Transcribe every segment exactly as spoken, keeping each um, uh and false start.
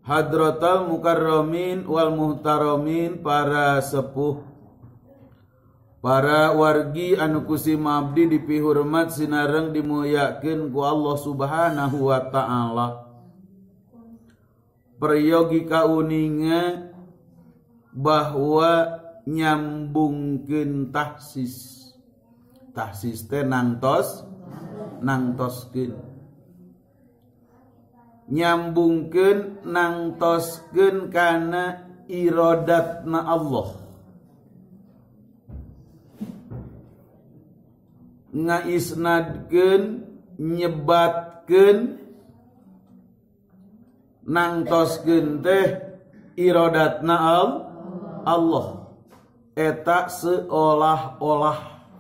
hadratal mukarramin wal muhtaramin, para sepuh, para wargi anu kusim abdi dipihormat sinareng dimuliakeun ku Allah Subhanahu wa taala. Peryogi kauninga bahwa nyambungkeun tahsis. Tahsis teh nangtos nangtoskeun. Nyambungkeun nangtoskeun kana iradatna Allah. Ngaisnadkeun, nyebatkeun, nangtoskeun teh iradatna Allah. Eta seolah-olah,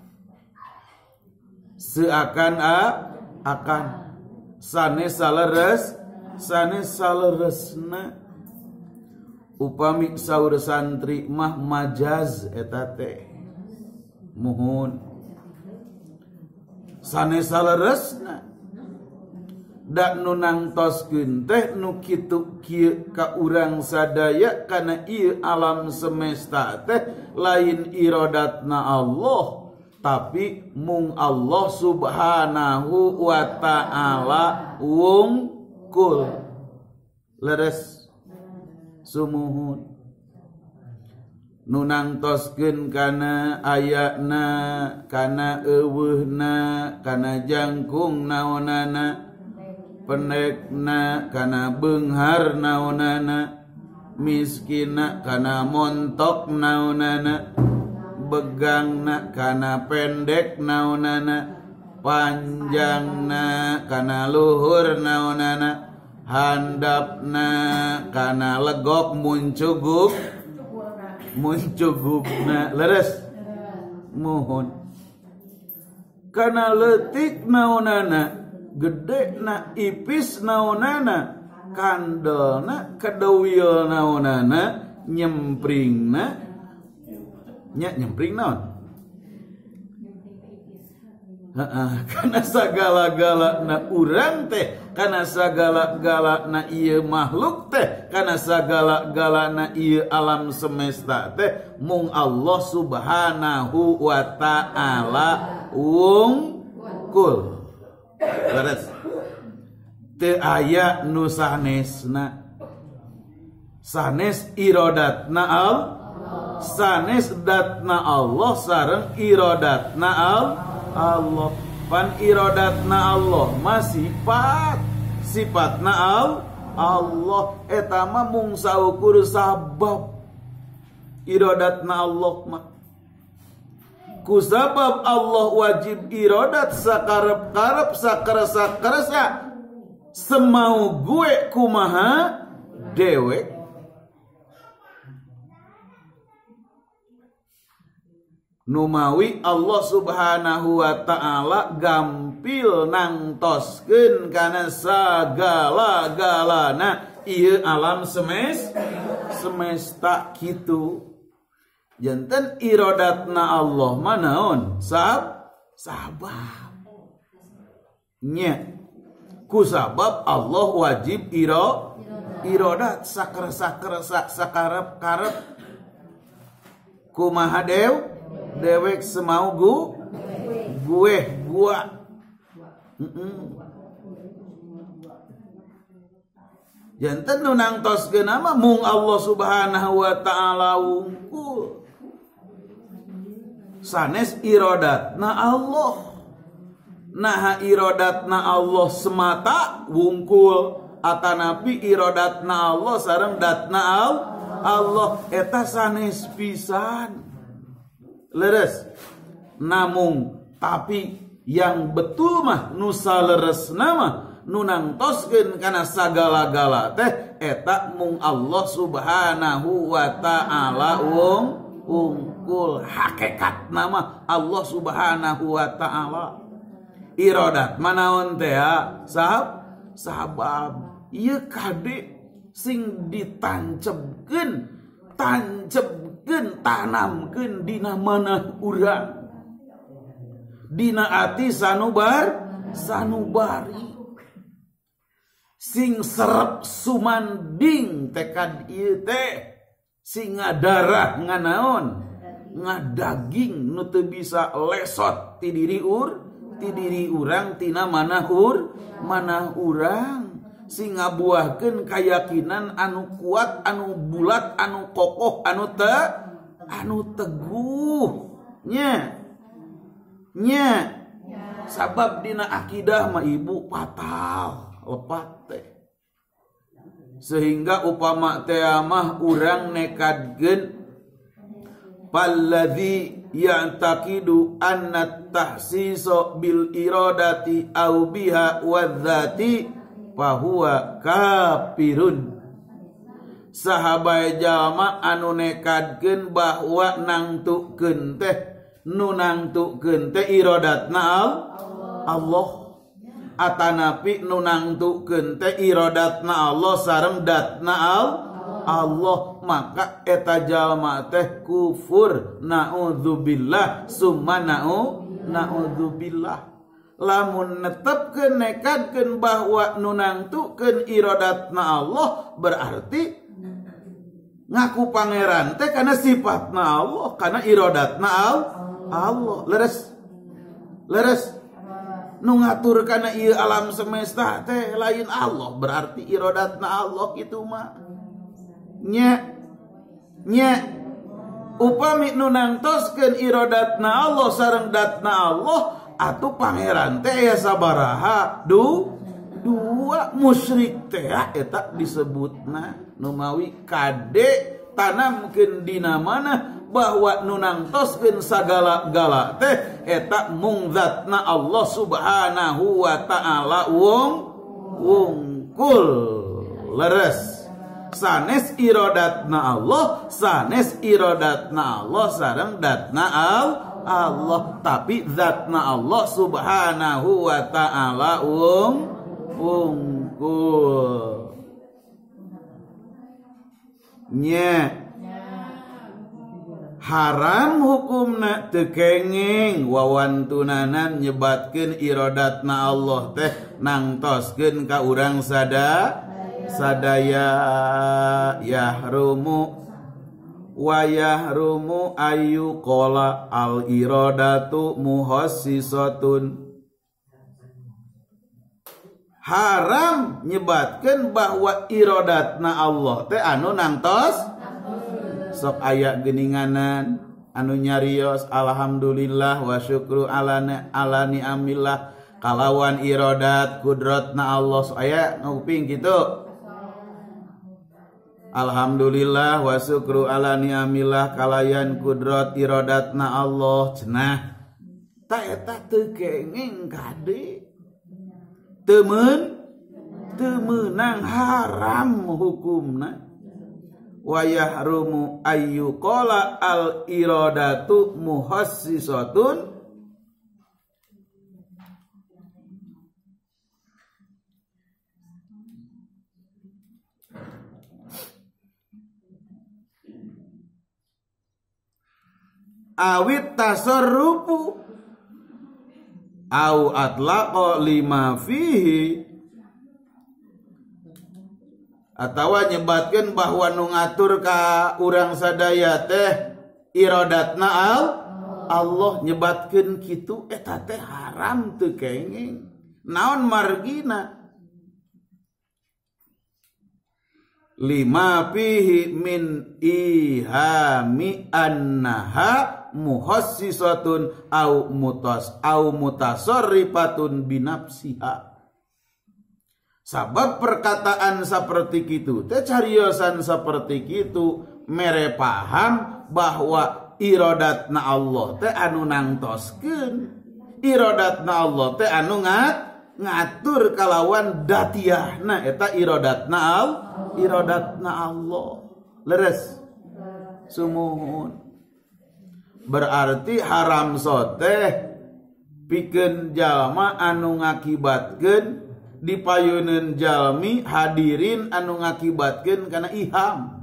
seakan a akan, sanes saleres, sanes saleresna. Upami saur santri mah majaz eta teh, muhun. Sanes saleresna. Da nu nangtoskeun teh nu kitu kieu ka urang sadaya kana ieu alam semesta teh lain iradatna Allah, tapi mung Allah Subhanahu wa taala wungkul. Leres sumuhun. Nu nangtoskeun kana ayana, kana eueuhna, kana jangkung naonana, pendekna kana beunghar naonana, miskina kana montok naonana, begangna kana pendek naonana, panjangna kana luhur naonana, handapna kana legok muncuguk muncugupna. Leres muhun. Kana leutik naonana, gede na ipis naonana, kandelna kedewil naonana, nyempringna nya nyempring naon, heeh, kana sagala-galana urang teh, kana sagala-galana ieu makhluk teh, kana sagala-galana ieu alam semesta teh mung Allah Subhanahu wa taala wungkul. Leres. Teu aya nu sanesna. Sanes iradatna al, sanes datna Allah sareng iradatna al Allah. Pan iradatna Allah masih sifat, sifatna al Allah. Eta mah mung saukur sabab iradatna Allah mah. Kusabab Allah wajib iradat sakarep-karep, sakaresa-karesa, semau gue kumaha dewe. Numawi Allah Subhanahu wa taala gampil nangtoskeun kana sagala-galana ieu alam semes semesta kitu. Janten iradatna Allah manaon sab sabab nya kusabab Allah wajib iro iradat sakaresa-karesa sakarep-karep kumaha dew dewek semau gu gue gua. Janten nu nangtoskeun mah mung Allah Subhanahu wa taala wungkul. Sanes iradatna Allah. Nah iradatna Allah semata wungkul, atanapi iradatna Allah sareng datna Allah eta sanes pisan. Leres. Namung tapi yang betul mah nu saleresna mah nu nangtoskeun kana sagala-gala teh eta mung Allah Subhanahu wa taala wungkul. Hakikatna mah Allah Subhanahu wa taala. Iradat manaon teh sahab sabab ieu kade sing ditancepkeun, tancepkeun, tanamkeun dina manah urang, dina ati sanubar sanubari. sing serep sumanding tekad ieu teh sing ngadarah nganaon ngadaging nu teu bisa lesot ti diri ur ti diri urang tina manah ur manah urang sing ngabuahkeun kayakinan anu kuat anu bulat anu kokoh anu te anu teguh nya nya sabab dina akidah mah ibu fatal lepat teh sehingga upama teh mah urang nekadkeun palladzi ya'taqidu anna tahsisa bil iradati au biha wadzati fahuwa kafirun sahabai jalma anu nekadkeun bahwa nangtukeun teh nu nangtukeun teh iradatna Allah atanapi nu nangtukeun teh iradatna Allah sareng datna Allah maka eta jalma teh kufur naudzubillah summa nau naudzubillah lamun netepkeun nekadkeun bahwa nu nangtukeun iradatna Allah berarti ngaku pangeran teh kana sifatna Allah kana iradatna Allah leres leres nu ngatur kana ieu alam semesta teh lain Allah berarti iradatna Allah kitu mah nya nya upami nu nangtoskeun iradatna Allah sareng datna Allah atuh pangeran teh aya sabaraha du dua musyrik teh eta disebutna nu mawi kade tanamkeun dina manah bahwa nu nangtoskeun sagala-gala teh eta mung zatna Allah Subhanahu wa taala wong wungkul leres sanes iradatna Allah sanes iradatna Allah sareng datna Allah tapi zatna Allah Subhanahu wa taala wong wungkul nya haram hukumna teu kenging wawantunanan nyebatkeun iradatna Allah teh nangtoskeun ka urang sada sadaya yahrumu wa yahrumu ayu qala al iradatu muhassisatun haram nyebatkeun bahwa iradatna Allah teh anu nangtos sok aya geuninganan anu nyarios alhamdulillah wa syukru alana ala ni'amillah kalawan iradat kudratna Allah sok aya nguping kitu alhamdulillah wa syukru ala ni'amillah kalayan kudrat iradatna Allah cenah ta eta teu kenging kade teu meun teu meunang haram hukumna wa yahrumu ayyuqala al iradatu muhassisatun awit tasarrufu au atlaqa lima fihi atawa nyebatkeun bahwa nu ngatur ka urang sadaya teh iradatna Allah nyebatkeun kitu eta teh haram teu kenging naon margina lima fihi min ihami annaha muhassisatun au mutas au mutasarrifatun binafsiha sabab perkataan seperti itu teh cariosan seperti itu mere paham bahwa iradatna Allah teh anu nangtoskeun iradatna Allah teh anu ngat ngatur kalawan datiahna eta iradatna al iradatna Allah leres sumuhun berarti haram soteh pikeun jalma anu ngakibatkeun dipayeuneun jalmi hadirin anu ngakibatkeun kana iham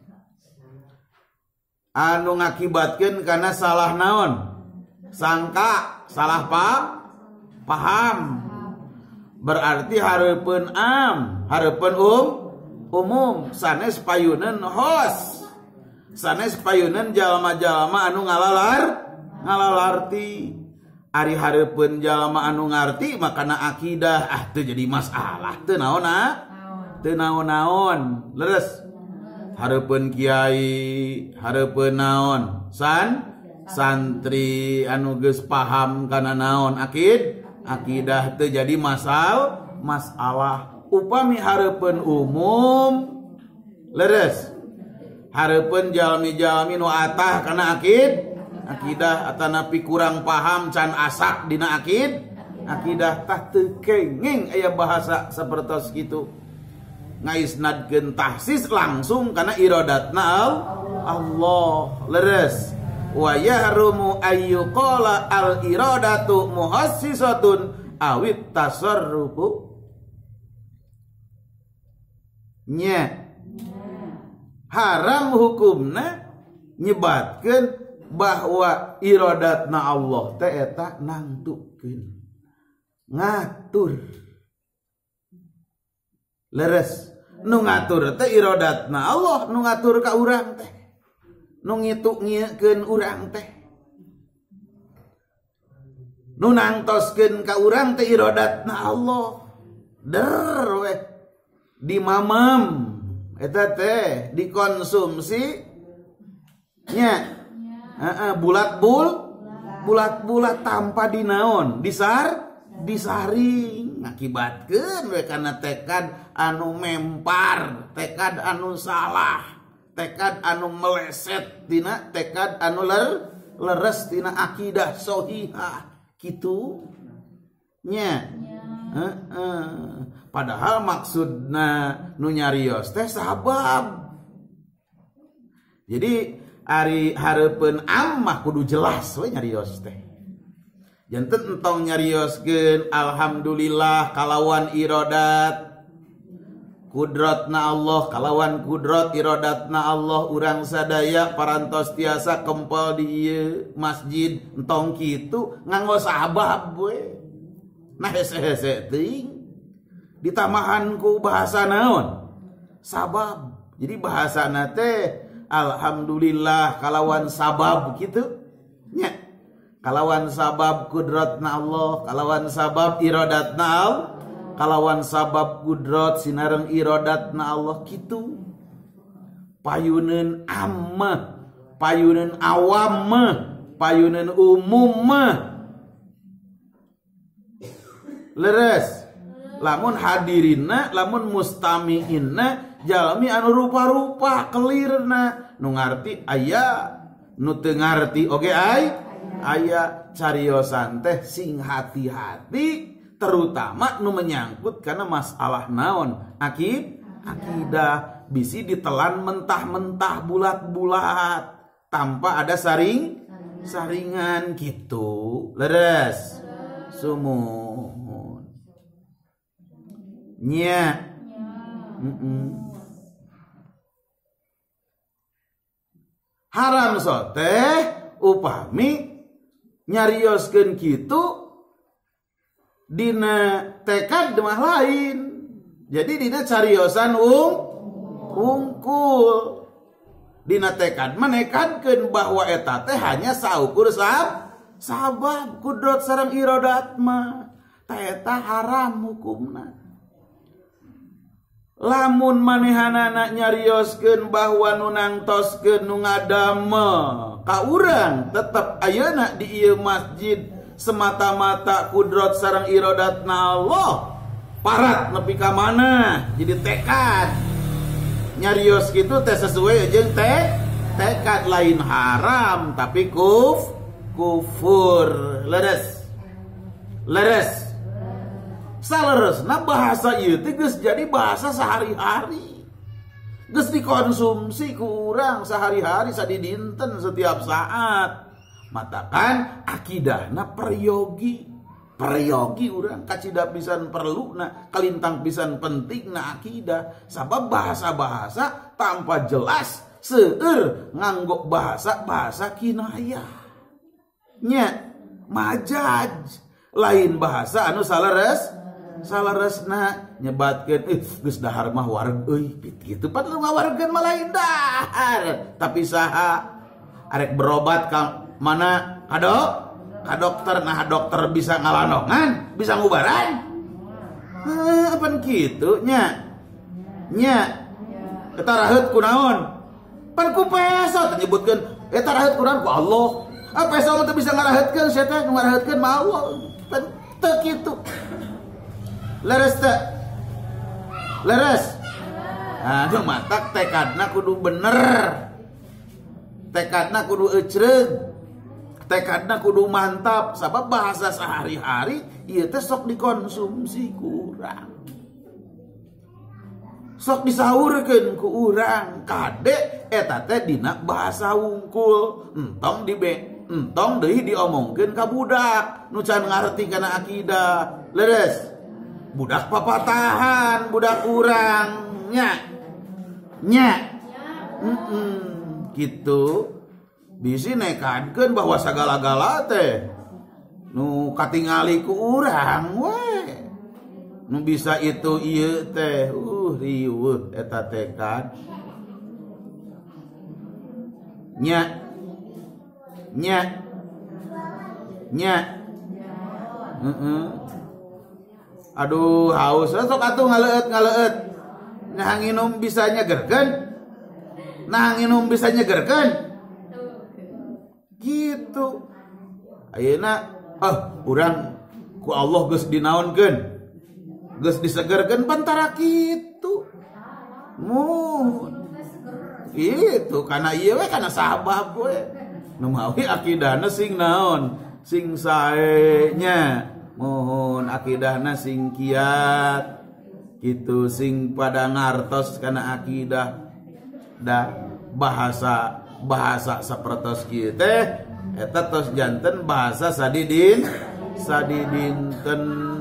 anu ngakibatkeun kana salah naon sangka salah pa paham berarti hareupeun am, hareupeun um umum, sanes payuneun hos, sanes payuneun jalma-jalma anu ngalalar ngalalarti. Ari hareupeun jalma anu ngarti makana akidah ah teu jadi masalah, teu naon ah teu naon-naon. Leres hareupeun kiai, hareupeun naon san santri anu geus paham kana naon akid akidah teu jadi masal masalah. Upami hareupeun umum leres, hareupeun jalmi-jalmi nu atah kana akid akidah atanapi kurang paham can asak dina akid akidah tah teu kenging aya bahasa sapertos kitu ngaisnadkeun tahsis langsung kana iradatna Allah. Leres wa yahrumu ayyuqala al iradatu muhassisatun awit tasarrufu nya haram hukumna nyebatkeun bahwa iradatna Allah teh eta nangtukeun ngatur. Leres nu ngatur teh iradatna Allah, nu ngatur ka urang teh, nu ngitu ngiekeun urang teh, nu nangtoskeun ka urang teh iradatna Allah. Der we dimamam eta teh dikonsumsi nya heeh bulat bul bulat-bulat tanpa dinaon disar disaring ngakibatkeun we kana tekad anu mempar, tekad anu salah, tekad anu meleset tina tekad anu ler, leres tina akidah sohihah kitu nya. Heeh. Padahal maksudna nu nyarios teh sabab. Jadi ari hareupeun ammah kudu jelas we nyarios teh. Janten entong nyarioskeun alhamdulillah kalawan iradat kudratna Allah, kalawan kudrat iradatna Allah urang sadaya parantos tiasa kempel di ieu masjid entong kitu nganggo sabab we. Nah hese-hese teuing ditamahan ku bahasa naon? Sabab. Jadi bahasana teh alhamdulillah kalawan sabab gitu nya, kalawan sabab kudratna Allah, kalawan sabab iradatna Allah, kalawan sabab kudrat sinareng iradatna Allah gitu. Payuneun ammah, payuneun awam mah, payuneun umum mah leres. Lamun hadirinna, lamun mustamiinna jalmi anu rupa-rupa kelirna nu ngarti aya, nu teu ngarti oge ay aya. Cariosan teh sing hati-hati terutama nu menyangkut kana masalah naon akid akidah bisi ditelan mentah-mentah bulat-bulat tanpa ada saring saringan gitu. Leres sumun nya. Mm-mm. Haram soteh upami nyarioskeun kitu dina tekad mah lain. Jadi dina cariosan ung ungkul dina tekad menekadkeun bahwa eta teh hanya saukur sab sabab kudrat sareng iradat mah ta eta haram hukumna. Lamun manehanana nyarioskeun bahwa nu nangtoskeun nu ngadame ka urang tetep ayeuna di ieu masjid semata-mata kudrat sareng iradatna Allah parat nepi ka mana jadi tekad nyarios kitu teh sesuai jeung teh tekad lain haram tapi kuf kufur. Leres leres saleresna bahasa ieu teh geus jadi bahasa sehari-hari, geus dikonsumsi ku urang sehari-hari sadidinten setiap saat. Matakan akidahna peryogi peryogi urang kacida pisan perluna kalintang pisan pentingna akidah. Sabab bahasa-bahasa tanpa jelas seueur nganggo bahasa-bahasa kinayah nya majaj lain bahasa anu saleres salaresna nyebatkeun eh geus dahar mah wareg euy kitu padahal ngawargeun mah lain dahar tapi saha arek berobat ka mana ka dok ka dokter nah dokter bisa ngalanongan bisa ngubaran heh pan kitu nya nya eta raheut kunaon pan ku peso nyebutkeun eta raheut kunaon ku Allah ah peso mah teu bisa ngaraheutkeun sia teh nu ngaraheutkeun mah Allah pan teu kitu leres teh leres aduh matak tekadna kudu bener tekadna kudu ecreug tekadna kudu mantap sabab bahasa sehari-hari ieu teh sok dikonsumsi ku urang sok disaurkeun ku urang kade eta teh dina bahasa wungkul entong dibe entong deui diomongkeun ka budak nu can ngarti kana akidah leres budak papatahan, budak urang, nya, nya, mm gitu, bisi nekadkeun bahwa sagala-gala teh, nu katingali ku urang, we, nu bisa itu ieu teh, uh riweuh eta tekad, nya, nya, nya, heeh. Aduh haus sok atuh ngaleut ngaleut nah nginum bisa nyegerkeun nah nginum bisa nyegerkeun gitu ayeuna ah urang ku Allah geus dinaonkeun geus disegerkeun pantara kitu mun itu kana ieu we kana sabab we nu mawi akidahna sing naon sing sae nya mohon akidahna sing kiat gitu sing pada ngartos kana akidah da bahasa bahasa sapertos kieu teh eta tos janten bahasa sadidin sadidinten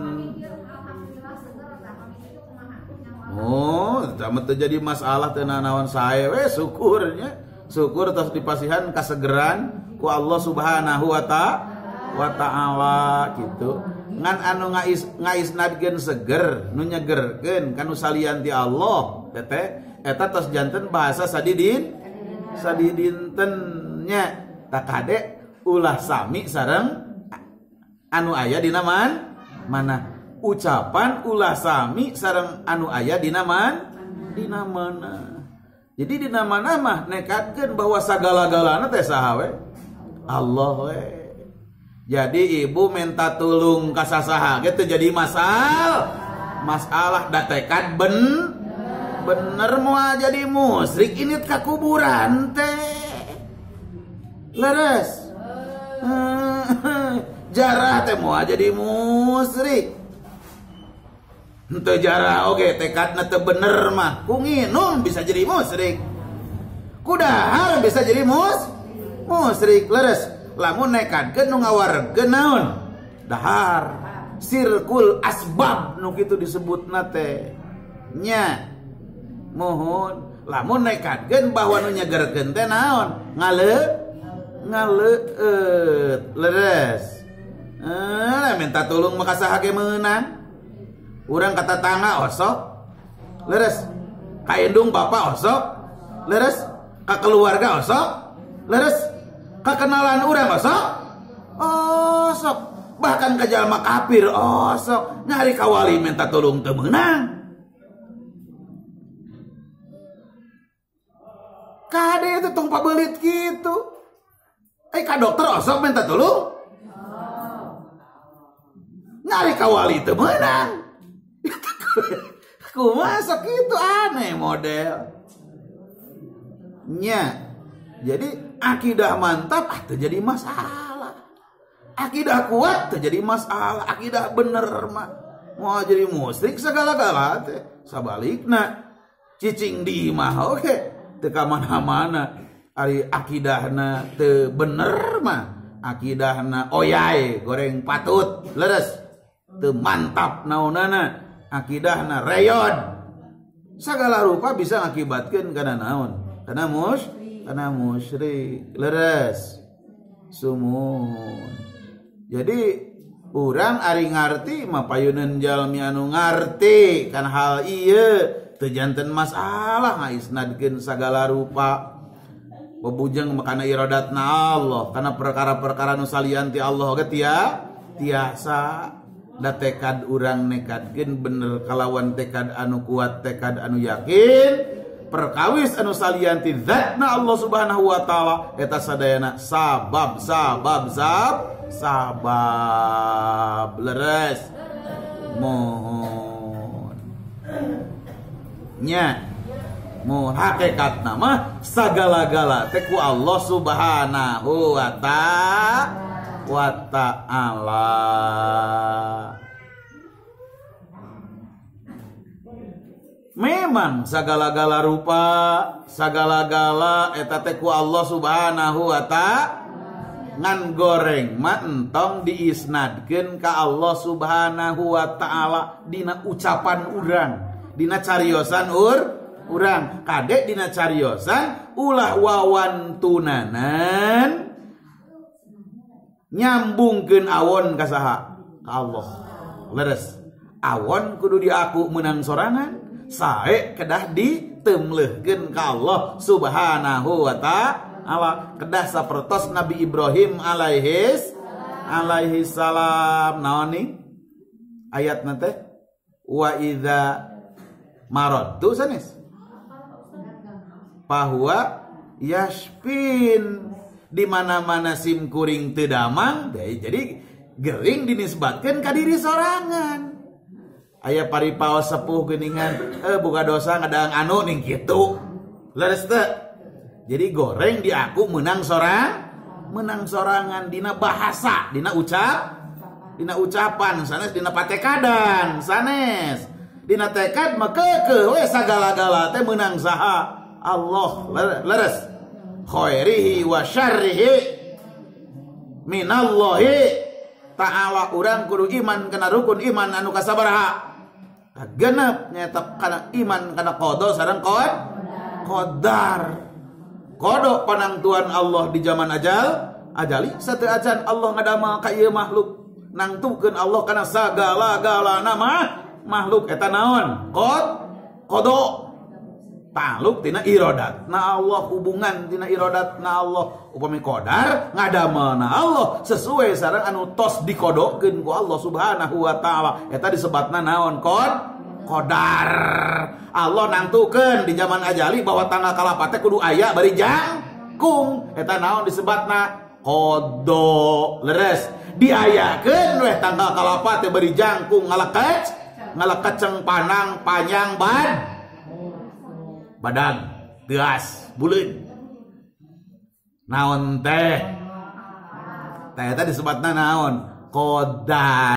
oh tama teu jadi masalah teu naon sae we syukurnya syukur tos dipasihan kasegeran ku Allah Subhanahu wa ta'ala gitu ngan anu ngais ngaisnadkeun seger nu nyegerkeun kanu salian ti Allah teh eta tos janten bahasa sadidin sadidinten nya takade ulah sami sareng anu aya dina man mana ucapan ulah sami sareng anu aya dina man dina mana jadi dina mana mah nekatkeun bahwa sagala-galana teh saha we Allah we jadi ibu minta tulung ka sasaha gitu jadi masal masalah da tekad ben bener moal jadi musyrik ini ka kuburan teh leres jarah teh moal jadi musyrik henteu jarah oge tekadna teu bener mah ku nginum bisa jadi musyrik ku dahar bisa jadi mus musyrik leres lamun nekadkeun nu ngawargeun naon dahar sirkul asbab nu kitu disebutna teh nya mohon lamun nekadkeun bahwa nu nyegerkeun teh naon ngale ngaleut leres eh minta tulung maka saha ge meunang urang ka tatangga osok leres ka indung bapak osok leres ka keluarga osok leres kekenalan urang osok osok bahkan ke jalma kafir osok nyari kawali minta tolong teu meunang kade itu tong pabelit gitu eh ka dokter osok minta tolong nyari kawali teu meunang kumaha sok itu aneh model nya jadi akidah mantap ah terjadi masalah akidah kuat terjadi masalah akidah bener mah mau jadi musyrik segala-gala teh sabalikna cicing di mah oke teu ka mana-mana ari akidahna teu bener mah akidahna oyai goreng patut leres teu mantap naonana akidahna reyon segala rupa bisa ngakibatkeun kana naon kana mus kana musyrik leres sumun jadi urang ari ngarti mah payeuneun jalmi anu ngarti kan hal ieu teu janten masalah ngaisnadkeun sagala rupa bebujeng makana iradatna Allah kana perkara-perkara nu salian ti Allah ge tia tiasa da tekad urang nekadkeun bener kalawan tekad anu kuat tekad anu yakin perkawis anu salian ti zatna Allah Subhanahu wa taala eta sadayana sabab sabab sab sabab leres mohon nya mu hakikatna mah sagala-gala teh ku Allah Subhanahu wa ta'ala wa ta'ala. Memang sagala-gala rupa sagala-gala eta teh ku Allah Subhanahu wa ta'ala ngan goreng mah entong diisnadkeun ka Allah Subhanahu wa ta'ala dina ucapan urang dina cariosan ur urang kade dina cariosan ulah wawantunanan nyambungkeun awon ka saha ka Allah leres awon kudu diaku menang sorangan sae kedah ditemleuhkeun ka Allah Subhanahu wa ta'ala kedah sapertos Nabi Ibrahim alaihis alaihi salam naon nih ayatna teh wa idza maradtu sanes bahwa yashpin di mana-mana sim kuring teu damang jadi gering dinisbatkeun ka diri sorangan aya paripaos sepuh geuningan eh boga dosa ngadang anu ning kitu leres teu jadi goreng diaku menang sorang menang sorangan dina bahasa dina ucap dina ucapan sanes dina patekadan sanes dina tekad mah keukeuh we sagala-gala teh menang saha Allah leres khairihi wa syarrihi minallahi ta'ala urang kudu iman kana rukun iman anu kasabaraha kagenep nyata kana iman kana qada sareng qad qadar kodok panangtuan Allah di zaman ajal ajali sateu acan Allah ngadamel ka ieu makhluk nangtukeun Allah kana sagala-galana mah makhluk eta naon qad qada taluk tina iradatna Allah hubungan tina iradatna Allah upami qadar ngadamelna Allah sesuai sareng anu tos dikodokeun ku Allah Subhanahu wa taala eta disebatna naon qad qadar Allah nangtukeun di zaman ajali bahwa tanggal kalapa teh kudu aya bari jangkung eta naon disebatna qada leres diayakeun weh tanggal kalapa teh bari jangkung ngalekec ngalekeceng panang panjang bad badan geas buleun naon teh teh eta disebutna naon qadar